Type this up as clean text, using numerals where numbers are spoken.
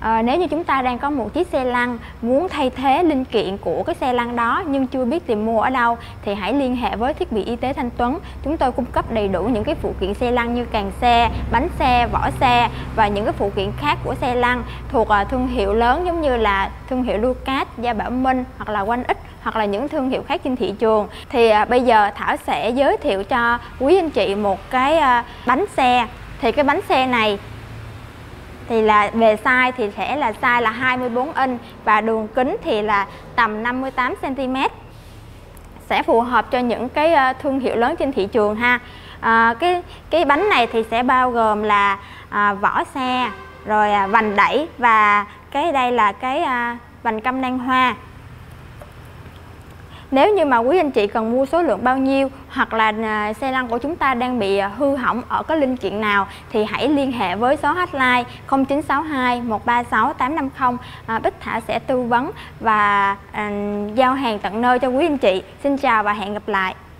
Nếu như chúng ta đang có một chiếc xe lăn muốn thay thế linh kiện của cái xe lăn đó nhưng chưa biết tìm mua ở đâu thì hãy liên hệ với thiết bị y tế Thanh Tuấn. Chúng tôi cung cấp đầy đủ những cái phụ kiện xe lăn như càng xe, bánh xe, vỏ xe và những cái phụ kiện khác của xe lăn thuộc thương hiệu lớn giống như là thương hiệu Lucas, Gia Bảo Minh hoặc là Oanh X hoặc là những thương hiệu khác trên thị trường. Thì bây giờ Thảo sẽ giới thiệu cho quý anh chị một cái bánh xe. Thì cái bánh xe này thì là về size thì sẽ là size là 24 inch và đường kính thì là tầm 58 cm. Sẽ phù hợp cho những cái thương hiệu lớn trên thị trường ha. Cái bánh này thì sẽ bao gồm là vỏ xe, rồi vành đẩy và cái đây là cái vành căm nang hoa. Nếu như mà quý anh chị cần mua số lượng bao nhiêu hoặc là xe lăn của chúng ta đang bị hư hỏng ở cái linh kiện nào thì hãy liên hệ với số hotline 0962 136 850. Bích Thảo sẽ tư vấn và giao hàng tận nơi cho quý anh chị. Xin chào và hẹn gặp lại.